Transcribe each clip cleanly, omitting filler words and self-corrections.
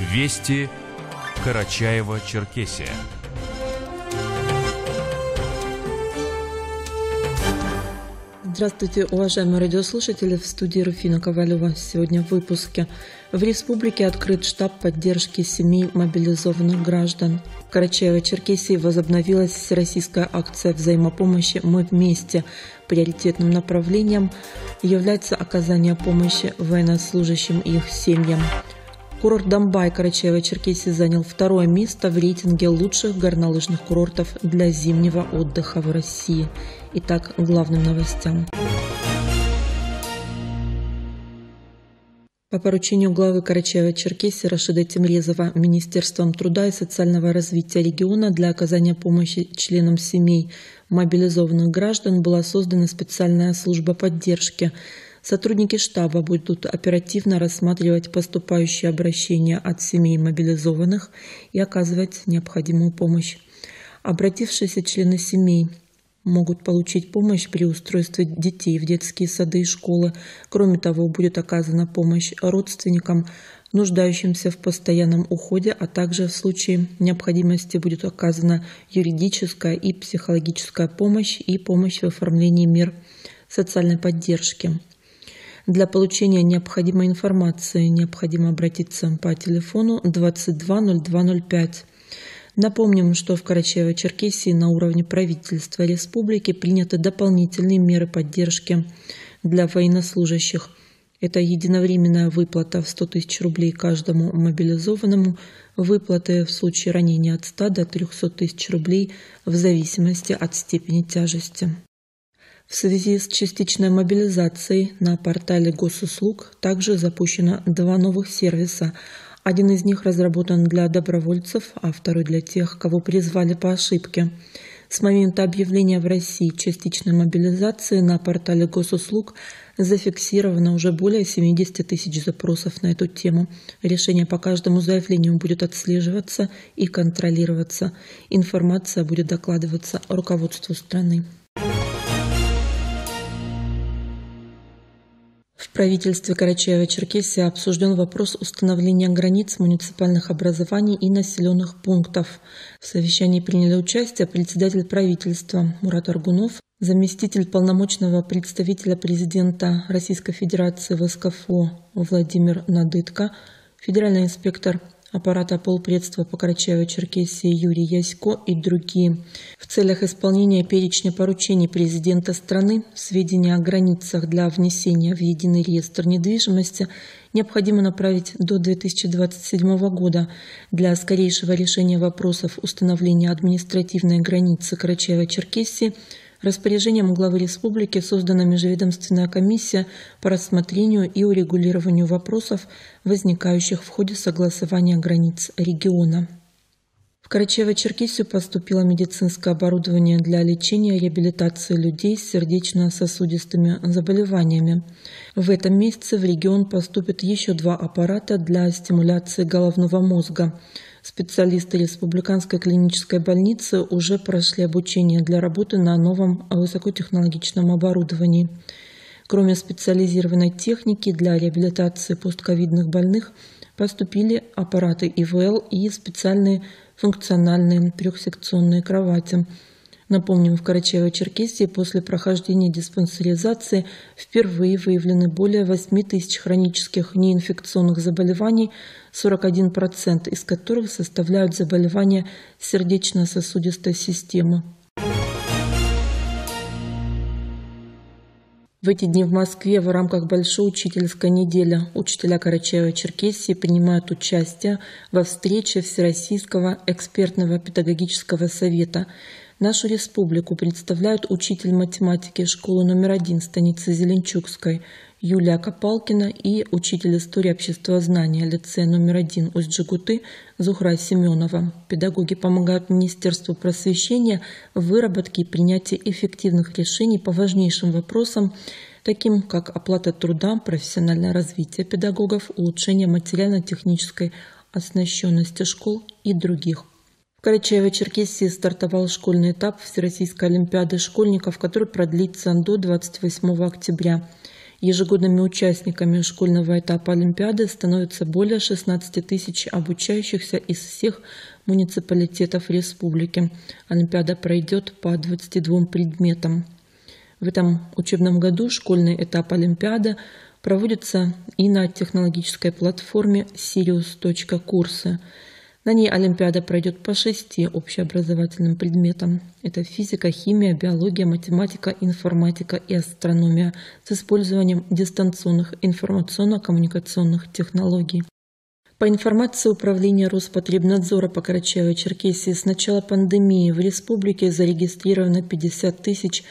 Вести Карачаево-Черкесия. Здравствуйте, уважаемые радиослушатели, в студии Руфина Ковалева. Сегодня в выпуске. В республике открыт штаб поддержки семей мобилизованных граждан. В Карачаево-Черкесии возобновилась всероссийская акция взаимопомощи «Мы вместе». Приоритетным направлением является оказание помощи военнослужащим и их семьям. Курорт Домбай Карачаево-Черкесии занял второе место в рейтинге лучших горнолыжных курортов для зимнего отдыха в России. Итак, к главным новостям. По поручению главы Карачаево-Черкесии Рашида Темрезова Министерством труда и социального развития региона для оказания помощи членам семей мобилизованных граждан была создана специальная служба поддержки. Сотрудники штаба будут оперативно рассматривать поступающие обращения от семей мобилизованных и оказывать необходимую помощь. Обратившиеся члены семей могут получить помощь при устройстве детей в детские сады и школы. Кроме того, будет оказана помощь родственникам, нуждающимся в постоянном уходе, а также в случае необходимости будет оказана юридическая и психологическая помощь и помощь в оформлении мер социальной поддержки. Для получения необходимой информации необходимо обратиться по телефону 220205. Напомним, что в Карачаево-Черкесии на уровне правительства республики приняты дополнительные меры поддержки для военнослужащих. Это единовременная выплата в 100 тысяч рублей каждому мобилизованному, выплаты в случае ранения от 100 до 300 тысяч рублей в зависимости от степени тяжести. В связи с частичной мобилизацией на портале госуслуг также запущено два новых сервиса. Один из них разработан для добровольцев, а второй для тех, кого призвали по ошибке. С момента объявления в России частичной мобилизации на портале госуслуг зафиксировано уже более 70 тысяч запросов на эту тему. Решение по каждому заявлению будет отслеживаться и контролироваться. Информация будет докладываться руководству страны. В правительстве Карачаево-Черкесии обсужден вопрос установления границ муниципальных образований и населенных пунктов. В совещании приняли участие председатель правительства Мурат Аргунов, заместитель полномочного представителя президента Российской Федерации в СКФО Владимир Надытко, федеральный инспектор аппарата полпредства по Карачаево-Черкесии Юрий Ясько и другие. В целях исполнения перечня поручений президента страны сведения о границах для внесения в единый реестр недвижимости необходимо направить до 2027 года. Для скорейшего решения вопросов установления административной границы Карачаево-Черкесии распоряжением главы республики создана межведомственная комиссия по рассмотрению и урегулированию вопросов, возникающих в ходе согласования границ региона. В Карачаево-Черкесию поступило медицинское оборудование для лечения и реабилитации людей с сердечно-сосудистыми заболеваниями. В этом месяце в регион поступят еще два аппарата для стимуляции головного мозга. Специалисты Республиканской клинической больницы уже прошли обучение для работы на новом высокотехнологичном оборудовании. Кроме специализированной техники для реабилитации постковидных больных, поступили аппараты ИВЛ и специальные функциональные трехсекционные кровати. Напомним, в Карачаево-Черкесии после прохождения диспансеризации впервые выявлены более 8 тысяч хронических неинфекционных заболеваний, 41% из которых составляют заболевания сердечно-сосудистой системы. В эти дни в Москве в рамках Большой учительской недели учителя Карачаево-Черкесии принимают участие во встрече Всероссийского экспертного педагогического совета. Нашу республику представляют учитель математики школы номер 1 станицы Зеленчукской Юлия Копалкина и учитель истории обществознания лицея номер 1 Усть-Джигуты Зухра Семенова. Педагоги помогают Министерству просвещения в выработке и принятии эффективных решений по важнейшим вопросам, таким как оплата труда, профессиональное развитие педагогов, улучшение материально-технической оснащенности школ и других. В Карачаево-Черкесии стартовал школьный этап Всероссийской олимпиады школьников, который продлится до 28 октября. Ежегодными участниками школьного этапа Олимпиады становятся более 16 тысяч обучающихся из всех муниципалитетов республики. Олимпиада пройдет по 22 предметам. В этом учебном году школьный этап Олимпиады проводится и на технологической платформе Sirius.Курсы. На ней Олимпиада пройдет по 6 общеобразовательным предметам. Это физика, химия, биология, математика, информатика и астрономия с использованием дистанционных информационно-коммуникационных технологий. По информации Управления Роспотребнадзора по Карачаево-Черкесии, с начала пандемии в республике зарегистрировано 50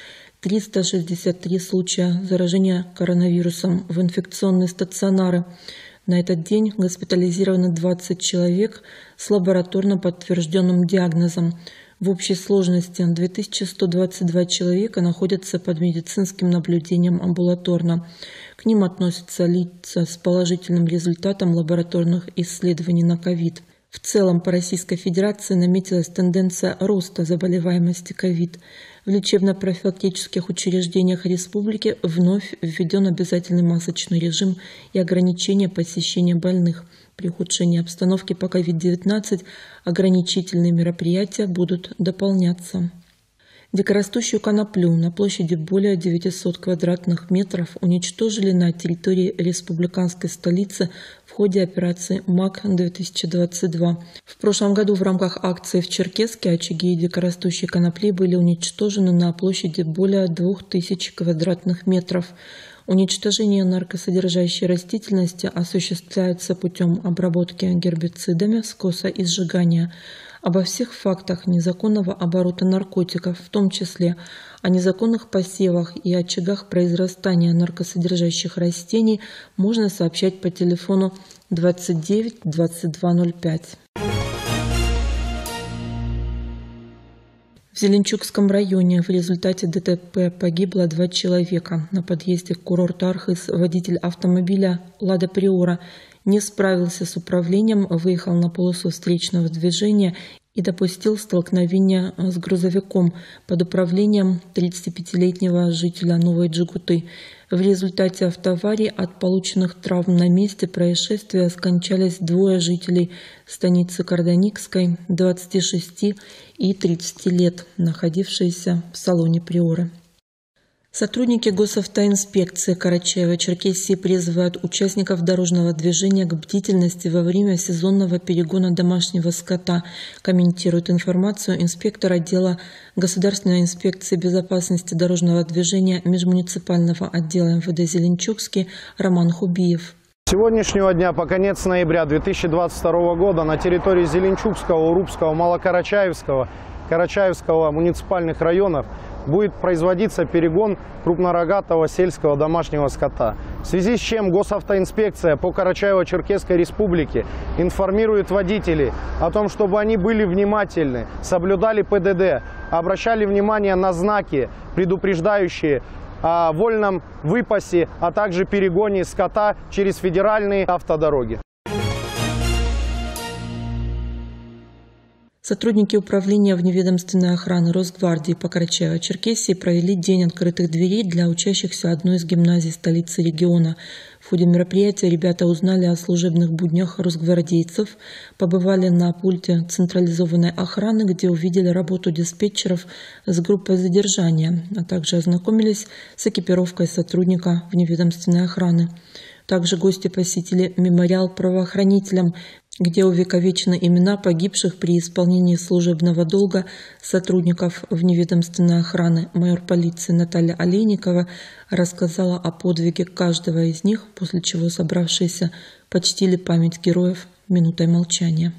363 случая заражения коронавирусом в инфекционные стационары. На этот день госпитализированы 20 человек с лабораторно подтвержденным диагнозом. В общей сложности 2122 человека находятся под медицинским наблюдением амбулаторно. К ним относятся лица с положительным результатом лабораторных исследований на ковид. В целом по Российской Федерации наметилась тенденция роста заболеваемости ковид. В лечебно-профилактических учреждениях республики вновь введен обязательный масочный режим и ограничение посещения больных. При ухудшении обстановки по COVID-19 ограничительные мероприятия будут дополняться. Дикорастущую коноплю на площади более 900 квадратных метров уничтожили на территории республиканской столицы в ходе операции МАК-2022. В прошлом году в рамках акции в Черкесске очаги дикорастущей конопли были уничтожены на площади более 2000 квадратных метров. Уничтожение наркосодержащей растительности осуществляется путем обработки гербицидами, скоса и сжигания. Обо всех фактах незаконного оборота наркотиков, в том числе о незаконных посевах и очагах произрастания наркосодержащих растений, можно сообщать по телефону 29 2205. В Зеленчукском районе в результате ДТП погибло 2 человека. На подъезде к курорту Архыз водитель автомобиля «Лада Приора» не справился с управлением, выехал на полосу встречного движения и допустил столкновение с грузовиком под управлением 35-летнего жителя Новой Джигуты. В результате автоаварии от полученных травм на месте происшествия скончались 2 жителей станицы Карданикской, 26 и 30 лет, находившиеся в салоне Приоры. Сотрудники госавтоинспекции Карачаево-Черкесии призывают участников дорожного движения к бдительности во время сезонного перегона домашнего скота, комментирует информацию инспектор отдела Государственной инспекции безопасности дорожного движения межмуниципального отдела МВД Зеленчукский Роман Хубиев. С сегодняшнего дня по конец ноября 2022 года на территории Зеленчукского, Урупского, Малокарачаевского, Карачаевского муниципальных районов будет производиться перегон крупнорогатого сельского домашнего скота. В связи с чем госавтоинспекция по Карачаево-Черкесской республике информирует водителей о том, чтобы они были внимательны, соблюдали ПДД, обращали внимание на знаки, предупреждающие о вольном выпасе, а также перегоне скота через федеральные автодороги. Сотрудники управления вневедомственной охраны Росгвардии по Карачаево-Черкесии провели день открытых дверей для учащихся одной из гимназий столицы региона. В ходе мероприятия ребята узнали о служебных буднях росгвардейцев, побывали на пульте централизованной охраны, где увидели работу диспетчеров с группой задержания, а также ознакомились с экипировкой сотрудника вневедомственной охраны. Также гости посетили мемориал правоохранителям, где увековечены имена погибших при исполнении служебного долга сотрудников вневедомственной охраны. Майор полиции Наталья Олейникова рассказала о подвиге каждого из них, после чего собравшиеся почтили память героев минутой молчания.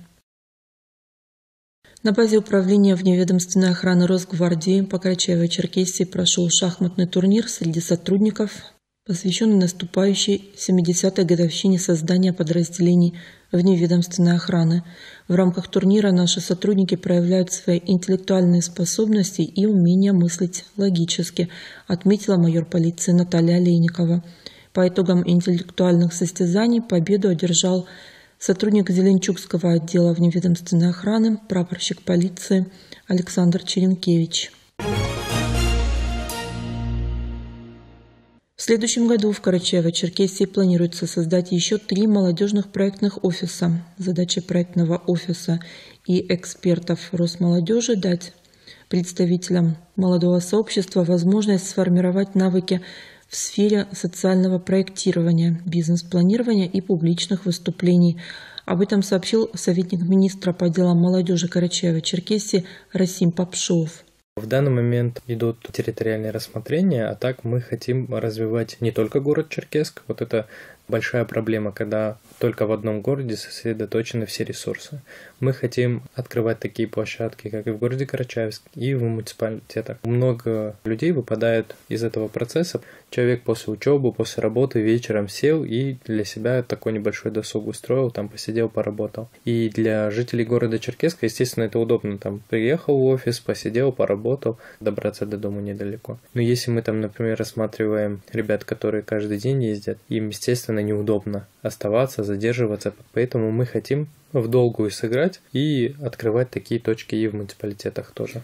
На базе управления вневедомственной охраны Росгвардии по Карачаево-Черкесии прошел шахматный турнир среди сотрудников, посвященный наступающей 70-й годовщине создания подразделений вневедомственной охраны. В рамках турнира наши сотрудники проявляют свои интеллектуальные способности и умение мыслить логически, отметила майор полиции Наталья Олейникова. По итогам интеллектуальных состязаний победу одержал сотрудник Зеленчукского отдела вневедомственной охраны, прапорщик полиции Александр Черенкевич. В следующем году в Карачаево-Черкесии планируется создать еще 3 молодежных проектных офиса. Задача проектного офиса и экспертов Росмолодежи – дать представителям молодого сообщества возможность сформировать навыки в сфере социального проектирования, бизнес-планирования и публичных выступлений. Об этом сообщил советник министра по делам молодежи Карачаево-Черкесии Расим Попшов. В данный момент идут территориальные рассмотрения, а так мы хотим развивать не только город Черкесск. Вот это большая проблема, когда только в одном городе сосредоточены все ресурсы. Мы хотим открывать такие площадки, как и в городе Карачаевск, и в муниципалитетах. Много людей выпадает из этого процесса. Человек после учебы, после работы вечером сел и для себя такой небольшой досуг устроил, там посидел, поработал. И для жителей города Черкесска, естественно, это удобно. Там приехал в офис, посидел, поработал, добраться до дома недалеко. Но если мы там, например, рассматриваем ребят, которые каждый день ездят, им, естественно, неудобно оставаться, задерживаться. Поэтому мы хотим в долгую сыграть и открывать такие точки и в муниципалитетах тоже.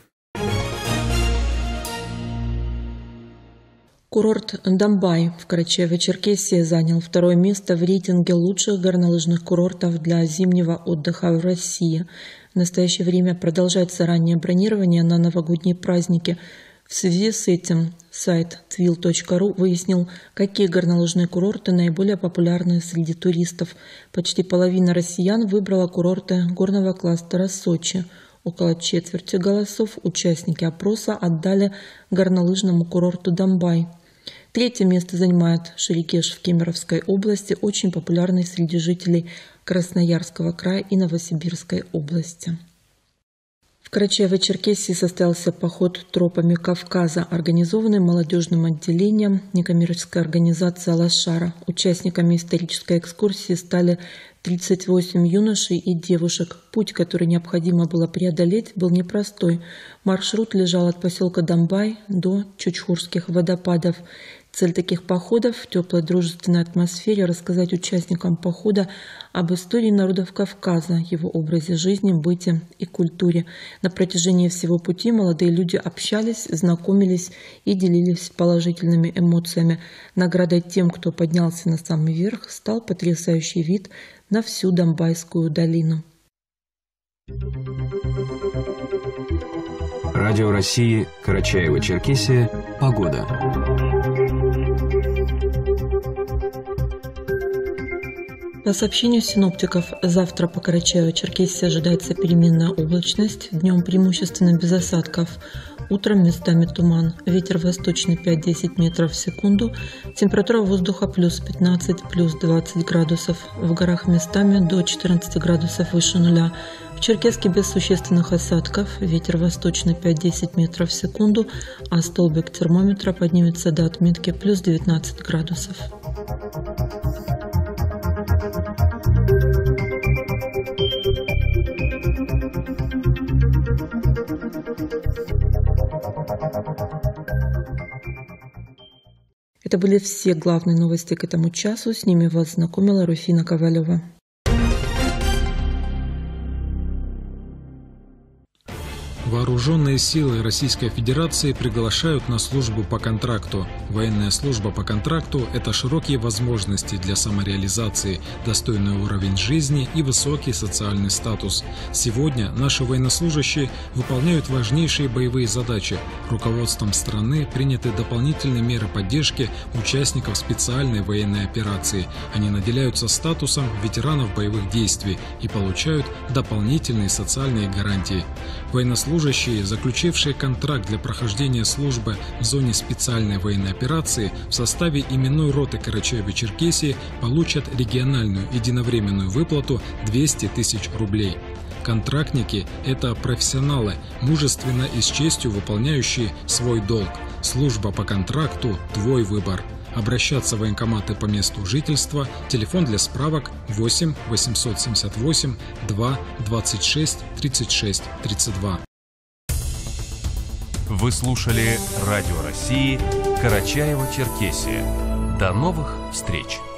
Курорт Домбай в Карачаево-Черкесии занял 2-е место в рейтинге лучших горнолыжных курортов для зимнего отдыха в России. В настоящее время продолжается раннее бронирование на новогодние праздники. В связи с этим сайт twill.ru выяснил, какие горнолыжные курорты наиболее популярны среди туристов. Почти половина россиян выбрала курорты горного кластера Сочи. Около четверти голосов участники опроса отдали горнолыжному курорту Домбай. 3-е место занимает Шерегеш в Кемеровской области, очень популярный среди жителей Красноярского края и Новосибирской области. В Карачаево-Черкесии состоялся поход тропами Кавказа, организованный молодежным отделением некоммерческой организации «Алашара». Участниками исторической экскурсии стали 38 юношей и девушек. Путь, который необходимо было преодолеть, был непростой. Маршрут лежал от поселка Домбай до Чучхурских водопадов. Цель таких походов в теплой дружественной атмосфере рассказать участникам похода об истории народов Кавказа, его образе жизни, быте и культуре. На протяжении всего пути молодые люди общались, знакомились и делились положительными эмоциями. Наградой тем, кто поднялся на самый верх, стал потрясающий вид на всю Домбайскую долину. Радио России, Карачаево-Черкесия, погода. По сообщению синоптиков, завтра по Карачаево-Черкесии ожидается переменная облачность, днем преимущественно без осадков, утром местами туман, ветер восточный 5-10 метров в секунду, температура воздуха плюс 15, плюс 20 градусов, в горах местами до 14 градусов выше нуля. В Черкесске без существенных осадков, ветер восточный 5-10 метров в секунду, а столбик термометра поднимется до отметки плюс 19 градусов. Это были все главные новости к этому часу. С ними вас знакомила Руфина Ковалева. Вооруженные силы Российской Федерации приглашают на службу по контракту. Военная служба по контракту – это широкие возможности для самореализации, достойный уровень жизни и высокий социальный статус. Сегодня наши военнослужащие выполняют важнейшие боевые задачи. Руководством страны приняты дополнительные меры поддержки участников специальной военной операции. Они наделяются статусом ветеранов боевых действий и получают дополнительные социальные гарантии. Военнослужащие, заключившие контракт для прохождения службы в зоне специальной военной операции в составе именной роты Карачаево-Черкесии, получат региональную единовременную выплату 200 тысяч рублей. Контрактники – это профессионалы, мужественно и с честью выполняющие свой долг. Служба по контракту – твой выбор. Обращаться в военкоматы по месту жительства. Телефон для справок 8 878 2 26 36 32. Вы слушали Радио России, Карачаево-Черкесия. До новых встреч!